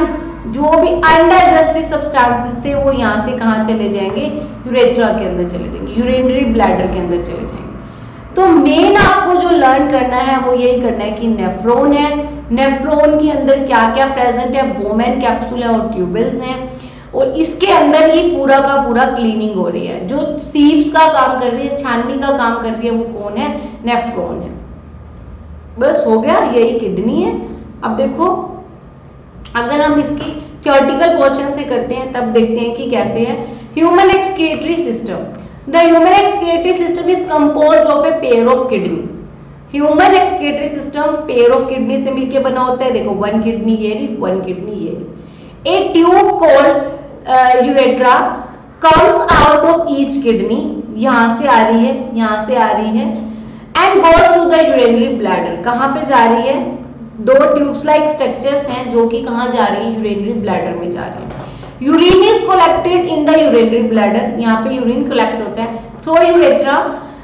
जो भी अनडाइजेस्टेड सब्सटेंसेस थे वो यहाँ से कहाँ चले जाएंगे, यूरेथ्रा के अंदर चले जाएंगे, यूरिनरी ब्लैडर के अंदर चले जाएंगे। तो मेन आपको जो लर्न करना है वो यही करना है कि नेफ्रॉन है, नेफ्रॉन के अंदर क्या क्या प्रेजेंट है, बोमेन कैप्सूल है और ट्यूबल्स हैं, और इसके अंदर ही पूरा का पूरा क्लीनिंग हो रही है। जो सीव्स का काम कर रही है, छाननी का काम कर रही है, वो कौन है, नेफ्रॉन है। बस हो गया, यही किडनी है। अब देखो अगर हम इसकी थ्योरेटिकल पोर्शन से करते हैं तब देखते हैं कि कैसे है। Human excretory system, the human excretory system is composed of a pair of kidney. Human excretory system pair of kidney से मिलकर बना होता है। देखो वन किडनी ये रही, वन किडनी ये रही। A tube called urethra comes out of each kidney, यहां से आ रही है, यहां से आ रही है, and goes to the urinary bladder. कहां पे जा रही है, दो ट्यूब्स लाइक स्ट्रक्चर्स हैं जो कि कहां जा रही है, यूरिनरी ब्लैडर में जा रही है। Urine is collected in the urinary bladder, यहाँ पे यूरिन कलेक्ट होता है through urethra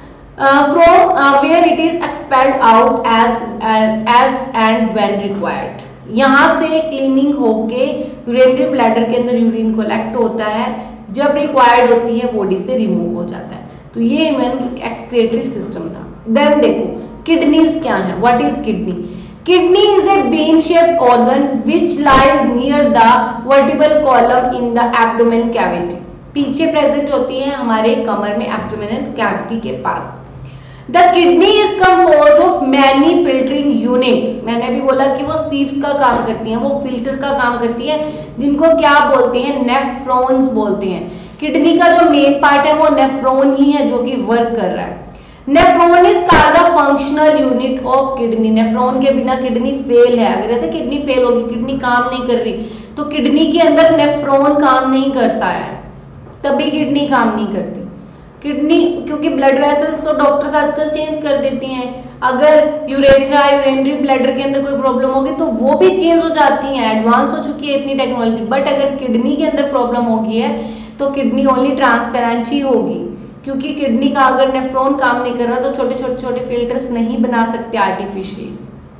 from where it is expelled out as and when required. यहाँ से क्लीनिंग होके यूरिनरी ब्लैडर के अंदर यूरिन कलेक्ट होता है, जब रिक्वायर्ड होती है बॉडी से रिमूव हो जाता है। तो ये ह्यूमन एक्सक्रीटरी सिस्टम था। देन देखो किडनीज क्या है, what is kidney. Kidney is a bean-shaped organ which lies near the vertebral column in the abdomen cavity. पीछे प्रेजेंट होती है हमारे कमर में, एब्डोमिनल कैविटी के पास। The kidney is composed of many filtering units. मैंने भी बोला कि वो सीव्स का काम करती हैं, वो फिल्टर का काम करती है, जिनको क्या बोलते हैं, नेफ्रॉन्स बोलते हैं। किडनी का जो मेन पार्ट है वो नेफ्रॉन ही है जो कि वर्क कर रहा है। Nephron is called the functional unit of kidney. Nephron के बिना किडनी फेल है। अगर कहते किडनी फेल होगी, किडनी काम नहीं कर रही, तो किडनी के अंदर नेफ्रॉन काम नहीं करता है, तभी किडनी काम नहीं करती। किडनी क्योंकि ब्लड वेसल्स तो डॉक्टर्स आजकल चेंज कर देती हैं। अगर यूरेथ्रा, यूरिनरी ब्लैडर के अंदर कोई प्रॉब्लम होगी तो वो भी चेंज हो जाती हैं, एडवांस हो चुकी है इतनी टेक्नोलॉजी। बट अगर किडनी के अंदर प्रॉब्लम होगी है तो किडनी ओनली ट्रांसपेरेंट ही होगी, क्योंकि किडनी का अगर नेफ्रॉन काम नहीं कर रहा तो छोटे छोटे छोटे फिल्टर्स नहीं बना सकते आर्टिफिशियल।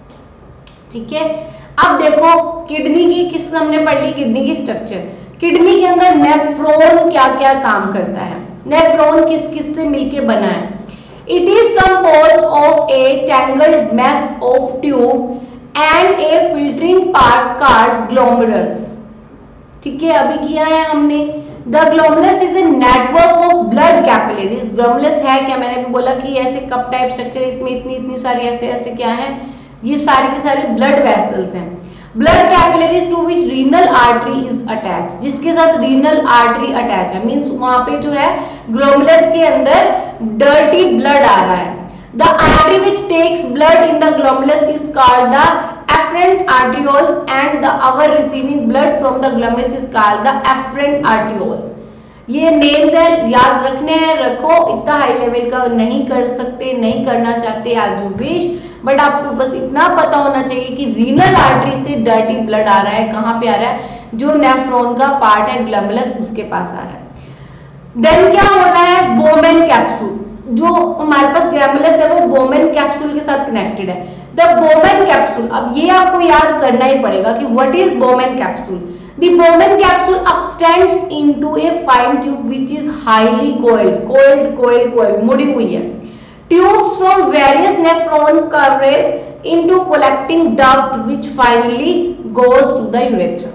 ठीक है, अब देखो किडनी की किस हमने पढ़ ली, किडनी की स्ट्रक्चर। किडनी के अंदर नेफ्रॉन क्या क्या काम करता है, नेफ्रॉन किस किस से मिलके बना है। It is composed of a tangled mass of tube and a filtering part called glomerulus. ठीक है, अभी किया है हमने। The glomerulus is a network of blood capillaries. Glomerulus है क्या, मैंने भी बोला कि ऐसे कप टाइप स्ट्रक्चर, इसमें इतनी इतनी सारी ऐसे ऐसे क्या है, ये सारे के सारे ब्लड वेसल्स हैं। Blood capillaries to which renal artery is attach, जिसके साथ रीनल आर्टरी अटैच है, मींस वहां पे जो है ग्लोमेरुलस के अंदर डर्टी ब्लड आ रहा है। The artery which takes blood in the glomerulus is called the afferent arterioles and the our receiving blood from the glomerulus is called the afferent arteriole. ये नेम्स है, याद रखने हैं, रखो। इतना हाई लेवल का नहीं कर सकते, नहीं करना चाहते एज यू विश, बट आपको बस इतना पता होना चाहिए कि रीनल आर्टरी से डर्टी ब्लड आ रहा है, कहाँ पे आ रहा है, जो नेफ्रॉन का पार्ट है ग्लोमेरुलस उसके पास आ रहा है। देन क्या हो रहा है, बोमेन कैप्सूल, जो हमारे पास ग्लोमेरुलस है वो बोमेन कैप्सूल के साथ कनेक्टेड है। द बोमेन कैप्सूल, अब ये आपको याद करना ही पड़ेगा कि what is Bowman capsule. The Bowman capsule extends into a fine tube which is highly coiled, मुड़ी हुई है। Tubes from various nephron converge into collecting duct which finally goes to the urethra.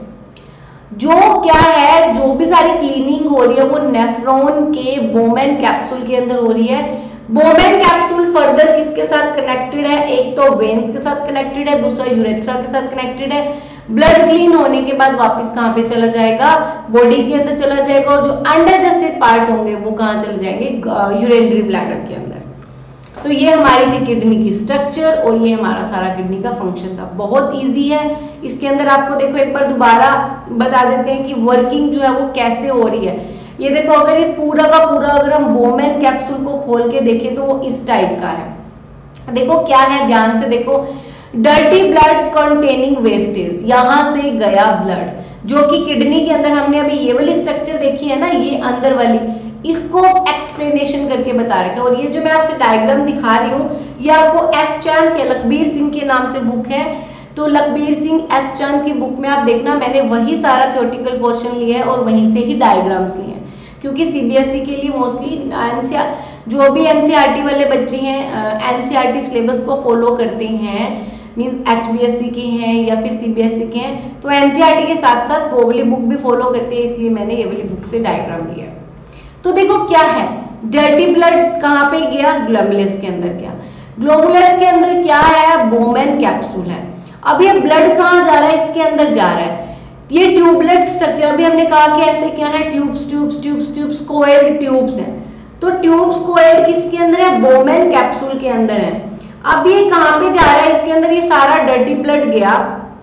जो क्या है, जो भी सारी क्लीनिंग हो रही है वो नेफ्रॉन के बोमेन कैप्सूल के अंदर हो रही है। बोमेन कैप्सूल फर्दर किसके साथ कनेक्टेड है, एक तो वेन्स के साथ कनेक्टेड है, दूसरा यूरेथ्रा के साथ कनेक्टेड है। ब्लड क्लीन होने के बाद वापस कहाँ पे चला जाएगा, बॉडी के अंदर चला जाएगा, और जो अनडाइजेस्टेड पार्ट होंगे वो कहाँ चले जाएंगे, यूरिनरी ब्लैडर के अंदर। तो ये हमारी थी किडनी की स्ट्रक्चर, और ये हमारा सारा किडनी का फंक्शन था। बहुत इजी है। इसके अंदर आपको देखो एक बार दोबारा बता देते हैं कि वर्किंग जो है वो कैसे हो रही है। ये देखो, अगर ये पूरा का पूरा अगर हम बोमेन कैप्सूल को खोल के देखें तो वो इस टाइप का है। देखो क्या है, ध्यान से देखो, डर्टी ब्लड कंटेनिंग वेस्टेज, यहां से गया ब्लड, जो कि किडनी के अंदर हमने अभी ये वाली स्ट्रक्चर देखी है ना, ये अंदर वाली, इसको एक्सप्लेनेशन करके बता रखा है। और ये जो मैं आपसे डायग्राम दिखा रही हूँ ये आपको एस चांद या लखबीर सिंह के नाम से बुक है, तो लखबीर सिंह एस चंद की बुक में आप देखना मैंने वही सारा थ्योरेटिकल पोर्शन लिया है और वहीं से ही डायग्राम्स लिए हैं, क्योंकि सीबीएसई के लिए मोस्टली जो भी एनसीईआरटी वाले बच्चे हैं एनसीईआरटी सिलेबस को फॉलो करते हैं, मींस एचबीएसई के हैं या फिर सीबीएसई के हैं, तो एनसीईआरटी के साथ साथ वो वाली बुक भी फॉलो करते हैं, इसलिए मैंने ये वाली बुक से डायग्राम लिया है। तो देखो क्या है, डर्टी ब्लड कहाँ पे गया, ग्लोमेरुलस के अंदर गया। ग्लोमेरुलस के अंदर क्या है, बोमेन कैप्सूल है। अब ये ब्लड कहाँ जा रहा है, इसके अंदर जा रहा है। ये ट्यूबलेट स्ट्रक्चर, अभी हमने कहा कि ऐसे क्या है, tubes tubes tubes tubes coiled tubes हैं, तो ट्यूब्स कोएल किसके अंदर है, बोमेन कैप्सूल के अंदर है। अब ये कहां पे जा रहा है, इसके अंदर ये सारा डर्टी ब्लड गया,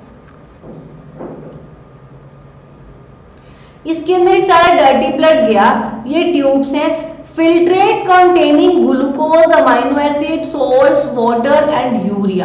इसके अंदर ये सारा डर्टी ब्लड गया, ये ट्यूब्स हैं, filtrate containing glucose, amino acid, salts, water and urea.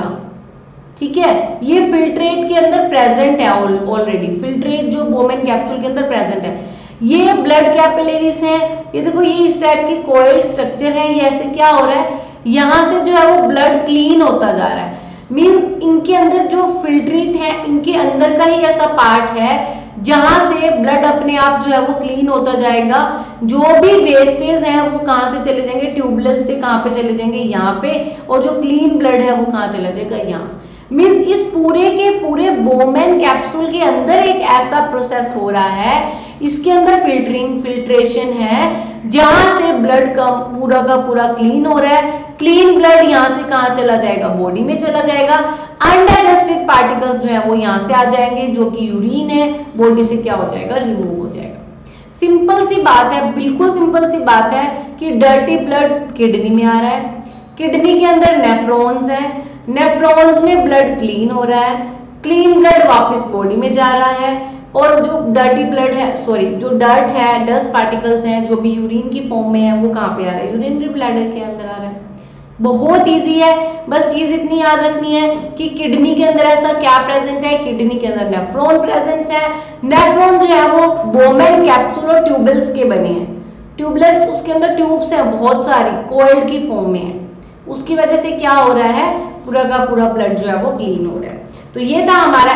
ठीक है, ये फिल्ट्रेट के अंदर प्रेजेंट है ऑलरेडी, फिल्ट्रेट जो बोमेन कैप्सूल के अंदर प्रेजेंट है। ये ब्लड कैपिलरीज हैं, ये देखो ये इस टाइप की कोइल्ड स्ट्रक्चर है, ये ऐसे क्या हो रहा है, यहां से जो है वो ब्लड क्लीन होता जा रहा है। मीन इनके अंदर जो फिल्ट्रेट है, इनके अंदर का ही ऐसा पार्ट है जहां से ब्लड अपने आप जो है वो क्लीन होता जाएगा। जो भी वेस्टेज है वो कहां से चले जाएंगे, ट्यूबलेस से कहां पे चले जाएंगे, यहाँ पे, और जो क्लीन ब्लड है वो कहां चला जाएगा, यहाँ। मीन इस पूरे के पूरे बोमेन कैप्सूल के अंदर एक ऐसा प्रोसेस हो रहा है, इसके अंदर फिल्ट्रेशन है जहां से ब्लड का पूरा क्लीन हो रहा है। क्लीन ब्लड यहां से कहां चला जाएगा, बॉडी में चला जाएगा। अनडाइजेस्टेड पार्टिकल्स जो है वो यहां से आ जाएंगे, जो कि यूरिन है, बॉडी से क्या हो जाएगा, रिमूव हो जाएगा। सिंपल सी बात है, बिल्कुल सिंपल सी बात है कि डर्टी ब्लड किडनी में आ रहा है, किडनी के अंदर नेफ्रॉन्स है, नेफ्रॉन्स में ब्लड क्लीन हो रहा है, क्लीन ब्लड वापस बॉडी में जा रहा है, और जो डर्टी ब्लड है, सॉरी जो डर्ट है, डस्ट पार्टिकल्स हैं जो भी यूरिन की फॉर्म में है, वो कहां पे आ रहा है, यूरिनरी ब्लैडर के अंदर आ रहा है। बहुत इजी है, बस चीज इतनी याद रखनी है कि किडनी के अंदर ऐसा क्या प्रेजेंट है, किडनी के अंदर नेफ्रॉन प्रेजेंट है। नेफ्रॉन जो है वो बोमेन कैप्सूल और ट्यूबल्स के बने हैं, ट्यूबलेस उसके अंदर ट्यूब्स हैं बहुत सारी, कोइल्ड की फॉर्म में है, उसकी वजह से क्या हो रहा है, पूरा का पूरा ब्लड जो है वो क्लीन हो रहा है। तो ये था हमारा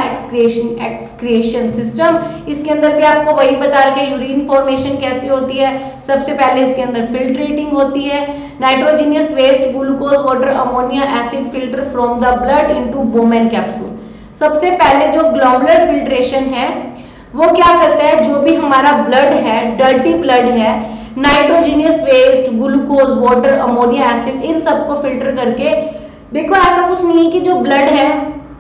एक्सक्रिएशन सिस्टम। इसके अंदर भी आपको वही बता रखे, यूरिन फॉर्मेशन कैसे होती है। सबसे पहले इसके अंदर फिल्ट्रेटिंग होती है, nitrogenous waste, glucose, water, ammonia, acid filter from the blood into Bowman capsule. सबसे पहले जो ग्लोमेरुलर फिल्ट्रेशन है वो क्या करता है, जो भी हमारा ब्लड है, डर्टी ब्लड है, nitrogenous waste, glucose, water, ammonia, acid, इन सबको फिल्टर करके, देखो ऐसा कुछ नहीं है कि जो ब्लड है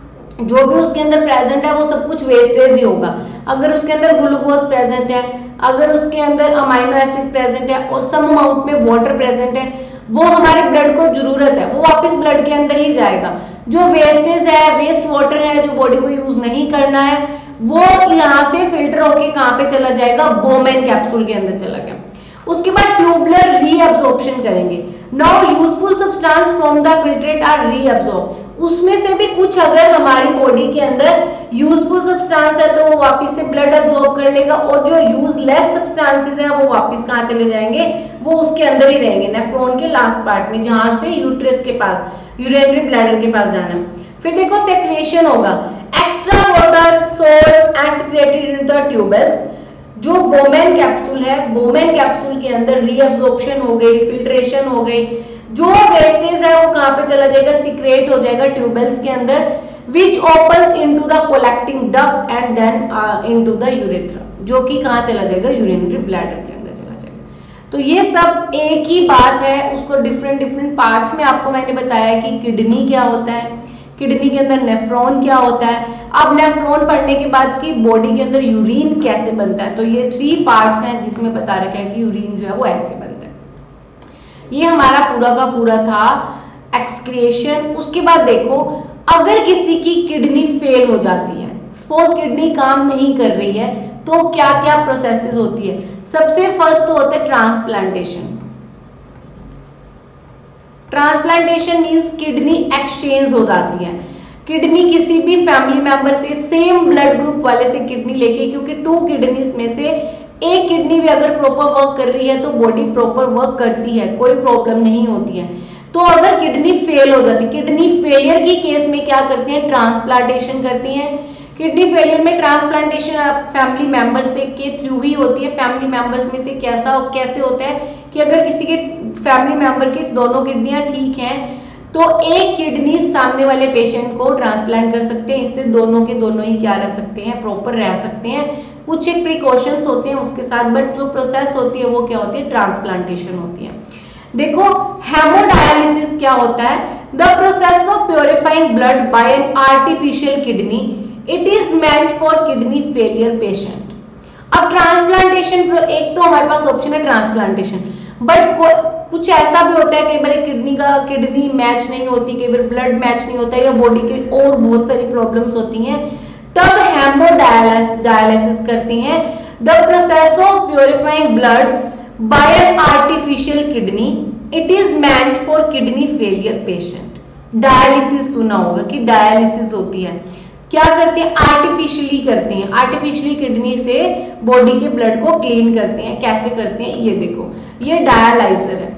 जो भी उसके अंदर प्रेजेंट है वो सब कुछ वेस्टेज ही होगा। अगर उसके अंदर ग्लूकोज प्रेजेंट है, अगर उसके अंदर अमाइनो एसिड प्रेजेंट है और सम अमाउंट में वाटर प्रेजेंट है, वो हमारे ब्लड को जरूरत है, वो वापस ब्लड के अंदर ही जाएगा। जो वेस्टेज है, वेस्ट वाटर है, जो बॉडी को यूज नहीं करना है, वो यहाँ से फिल्टर होके कहाँ पे चला जाएगा, बोमेन कैप्सूल के अंदर चला गया। उसके बाद ट्यूबुलर रीअब्जॉर्प्शन करेंगे। Now useful substance from the filtrate are reabsorb. उसमें से भी कुछ अगर हमारी बॉडी के अंदर यूजफुल सब्सटेंस है तो वो वापस से ब्लड अब्सॉर्ब कर लेगा, और जो यूजलेस सब्सटेंसेस है वो वापस कहाँ चले जाएंगे, वो उसके अंदर ही रहेंगे, नेफ्रॉन के लास्ट पार्ट में, जहां से यूट्रस के पास, यूरिनरी ब्लैडर के पास जाना है। फिर देखो सेक्रेशन होगा, extra water, salt and secreted in the tubules. जो बोमेन कैप्सूल है, बोमेन कैप्सूल के अंदर रीअब्जॉर्प्शन हो गई, फिल्ट्रेशन हो गई, जो वेस्टेज है वो कहां पे चला जाएगा, सीक्रेट हो जाएगा ट्यूबल्स के अंदर, which opens into the collecting duct and then into the urethra, जो कि कहां चला जाएगा, यूरिनरी ब्लैडर के अंदर चला जाएगा। तो ये सब एक ही बात है, उसको डिफरेंट डिफरेंट पार्ट्स में आपको मैंने बताया कि किडनी क्या होता है, किडनी के अंदर नेफ्रॉन क्या होता है। अब नेफ्रॉन पढ़ने के बाद की बॉडी के अंदर यूरिन कैसे बनता है, तो ये 3 पार्ट्स हैं जिसमें बता रखा है कि यूरिन जो है वो ऐसे बनता है। ये हमारा पूरा का पूरा था एक्सक्रिएशन। उसके बाद देखो, अगर किसी की किडनी फेल हो जाती है, सपोज किडनी काम नहीं कर रही है, तो क्या क्या प्रोसेसेस होती है। सबसे फर्स्ट तो होता है transplantation. Transplantation means kidney exchange हो जाती है। किडनी किसी भी फैमिली मेंबर से, सेम ब्लड ग्रुप वाले से किडनी लेके, क्योंकि 2 किडनीज में से एक किडनी भी अगर प्रॉपर वर्क कर रही है तो बॉडी प्रॉपर वर्क करती है, कोई प्रॉब्लम नहीं होती है। तो अगर किडनी फेल हो जाती, किडनी फेलियर की केस में क्या करते हैं, ट्रांसप्लांटेशन करती हैं। किडनी फेलियर में ट्रांसप्लांटेशन फैमिली मेंबर्स के थ्रू ही होती है। फैमिली मेंबर्स में से कैसे होता है कि अगर किसी के फैमिली मेंबर की दोनों किडनियां ठीक हैं तो एक किडनी सामने वाले पेशेंट को ट्रांसप्लांट कर सकते हैं। इससे दोनों के दोनों ही क्या रह सकते हैं, प्रॉपर रह सकते हैं। कुछ एक प्रिकॉशंस होते हैं उसके साथ, बट जो प्रोसेस होती है वो क्या होती है, ट्रांसप्लांटेशन होती है। देखो हेमोडायलिसिस क्या होता है, the process of purifying blood by an artificial kidney, it is meant for kidney failure patient. अब ट्रांसप्लांटेशन, एक तो हमारे पास ऑप्शन है ट्रांसप्लांटेशन, बट कुछ ऐसा भी होता है कई बार किडनी मैच नहीं होती, कई बार ब्लड मैच नहीं होता है, या बॉडी की और बहुत सारी प्रॉब्लम्स होती हैं, तब हेमोडायलिसिस करती हैं। The process of purifying blood by an artificial kidney, it is meant for kidney failure patient. Dialysis सुना होगा कि डायलिसिस होती है, क्या करते हैं, आर्टिफिशियली करते हैं, आर्टिफिशियली किडनी से बॉडी के ब्लड को क्लीन करते हैं। कैसे करते हैं, ये देखो, ये डायलाइजर है।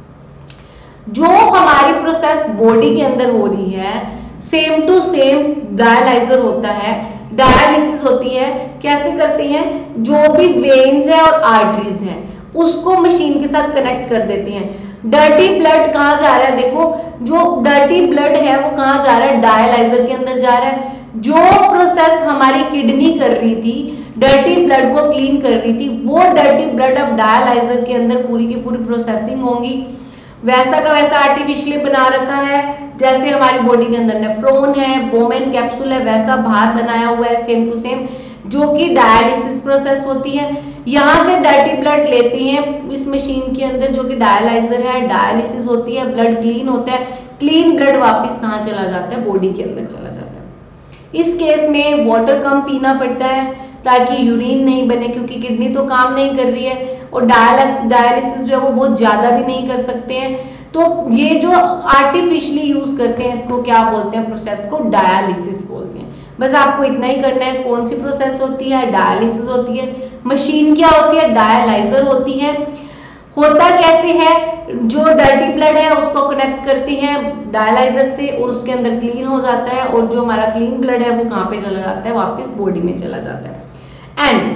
जो हमारी प्रोसेस बॉडी के अंदर हो रही है सेम टू सेम डायलाइजर होता है, डायलिसिस होती है। कैसे करते हैं, जो भी वेन्स है और आर्टरीज है उसको मशीन के साथ कनेक्ट कर देते हैं। डर्टी ब्लड कहाँ जा रहा है, देखो जो डर्टी ब्लड है वो कहाँ जा रहा है, डायलाइजर के अंदर जा रहा है। जो प्रोसेस हमारी किडनी कर रही थी, डर्टी ब्लड को क्लीन कर रही थी, वो डर्टी ब्लड अब डायलाइजर के अंदर पूरी की पूरी प्रोसेसिंग होंगी। वैसा का वैसा आर्टिफिशियली बना रखा है, जैसे हमारी बॉडी के अंदर नेफ्रॉन है, बोमेन कैप्सूल है, वैसा बाहर बनाया हुआ है सेम टू सेम, जो कि डायलिसिस प्रोसेस होती है। यहाँ से डर्टी ब्लड लेती हैं इस मशीन के अंदर, जो कि डायलाइजर है, डायलिसिस होती है, ब्लड क्लीन होता है। क्लीन ब्लड वापस कहाँ चला जाता है, बॉडी के अंदर चला जाता है। इस केस में वाटर कम पीना पड़ता है ताकि यूरिन नहीं बने, क्योंकि किडनी तो काम नहीं कर रही है, और डायलिसिस जो है वो बहुत ज्यादा भी नहीं कर सकते हैं। तो ये जो आर्टिफिशियली यूज करते हैं इसको क्या बोलते हैं, प्रोसेस को डायलिसिस बोलते हैं। बस आपको इतना ही करना है, कौन सी प्रोसेस होती है, डायलिसिस होती है। मशीन क्या होती है, डायलाइजर होती है। होता कैसे है, जो डर्टी ब्लड है उसको कनेक्ट करते हैं डायलाइजर से और उसके अंदर क्लीन हो जाता है, और जो हमारा क्लीन ब्लड है वो कहाँ पे चला जाता है, वापस बॉडी में चला जाता है। एंड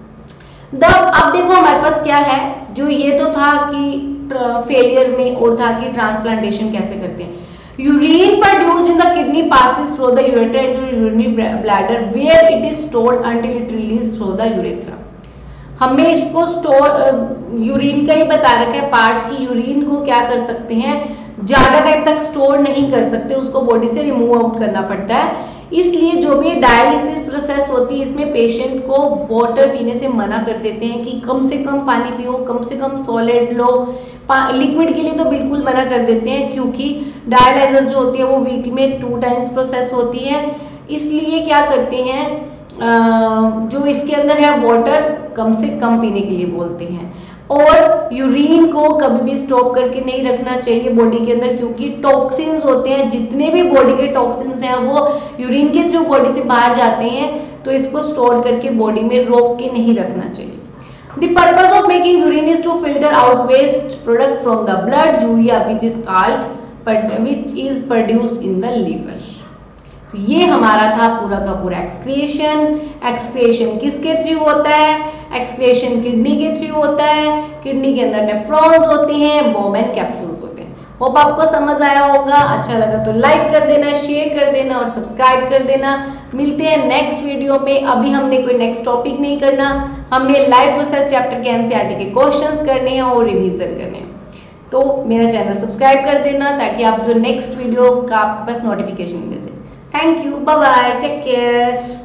अब देखो हमारे पास क्या है, जो ये तो था कि फेलियर में, और था कि ट्रांसप्लांटेशन कैसे करते हैं। Urine produced in the kidney passes through the ureter into urinary bladder where it is stored until it released through the urethra। हमें इसको स्टोर, यूरिन का ही बता रखा है पार्ट की, यूरिन को क्या कर सकते हैं, ज्यादा टाइम तक स्टोर नहीं कर सकते, उसको बॉडी से रिमूव आउट करना पड़ता है। इसलिए जो भी डायलिसिस प्रोसेस होती है इसमें पेशेंट को वाटर पीने से मना कर देते हैं कि कम से कम पानी पियो, कम से कम सॉलिड लो। लिक्विड के लिए तो बिल्कुल मना कर देते हैं, क्योंकि डायलाइजर जो होती है वो वीक में 2 टाइम्स प्रोसेस होती है। इसलिए क्या करते हैं, जो इसके अंदर है वाटर कम से कम पीने के लिए बोलते हैं। और यूरिन को कभी भी स्टॉप करके नहीं रखना चाहिए बॉडी के अंदर, क्योंकि टॉक्सिन्स होते हैं, जितने भी बॉडी के टॉक्सिन्स हैं वो यूरिन के थ्रू बॉडी से बाहर जाते हैं, तो इसको स्टोर करके बॉडी में रोक के नहीं रखना चाहिए। The purpose of making urine is to filter out waste product from the blood, urea, which is produced in the liver। तो ये हमारा था पूरा का पूरा एक्सक्रीशन। एक्सक्रीशन किसके थ्रू होता है, एक्सक्रीशन किडनी के थ्रू होता है। किडनी के अंदर नेफ्रॉन्स होते हैं, बोमेन कैप्सूल्स होते हैं। होप आपको समझ आया होगा। अच्छा लगा तो लाइक कर देना, शेयर कर देना और सब्सक्राइब कर देना। मिलते हैं नेक्स्ट वीडियो में। अभी हमने कोई नेक्स्ट टॉपिक नहीं करना, हमें लाइफ प्रोसेस चैप्टर के एनसीईआरटी के क्वेश्चंस करने हैं और रिवीजन करने हैं। तो मेरा चैनल सब्सक्राइब कर देना ताकि आप जो नेक्स्ट वीडियो का आपके पास नोटिफिकेशन मिल जाए। Thank you. Bye bye. Take care.